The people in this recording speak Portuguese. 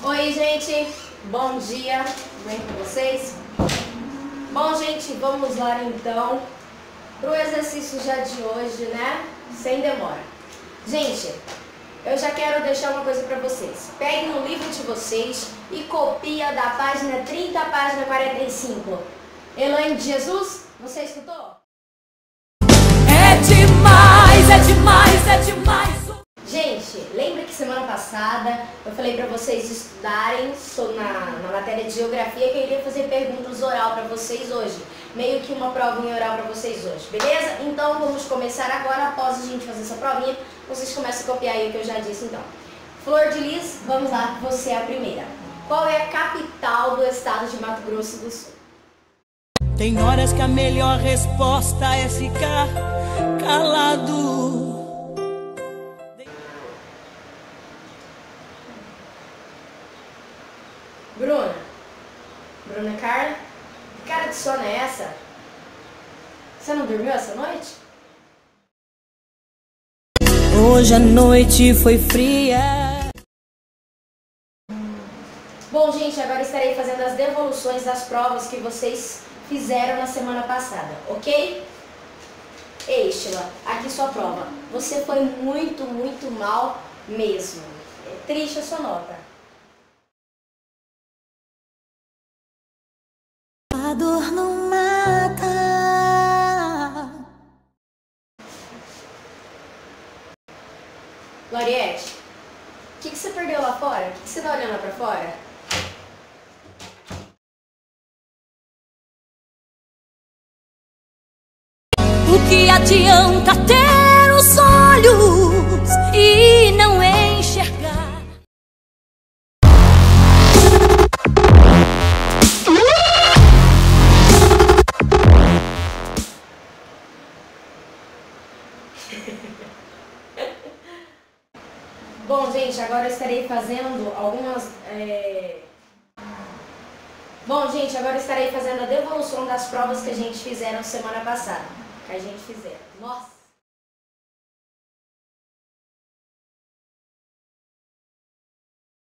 Oi, gente, bom dia, tudo bem com vocês? Bom, gente, vamos lá então para o exercício já de hoje, né? Sem demora. Gente, eu já quero deixar uma coisa para vocês. Peguem o livro de vocês e copia da página 30 à página 45. Elaine de Jesus, você escutou? É demais, é demais, é demais. Gente, lembra que semana passada eu falei para vocês estudarem na matéria de geografia que eu iria fazer perguntas oral para vocês hoje. Meio que uma provinha oral para vocês hoje, beleza? Então vamos começar agora, após a gente fazer essa provinha, vocês começam a copiar aí o que eu já disse então. Flor de Lis, vamos lá, você é a primeira. Qual é a capital do estado de Mato Grosso do Sul? Tem horas que a melhor resposta é ficar calado. Bruna Carla, que cara de sono é essa? Você não dormiu essa noite? Hoje a noite foi fria. Bom, gente, agora estarei fazendo as devoluções das provas que vocês fizeram na semana passada, ok? Ei, Sheila, aqui sua prova. Você foi muito mal mesmo. É triste a sua nota. A dor não mata. Loriette, o que você perdeu lá fora? O que você tá olhando lá pra fora? O que adianta ter os olhos e não enxergar? Bom, gente, agora eu estarei fazendo algumas... Bom, gente, agora eu estarei fazendo a devolução das provas que a gente fizeram semana passada. Que a gente fizeram. Nossa!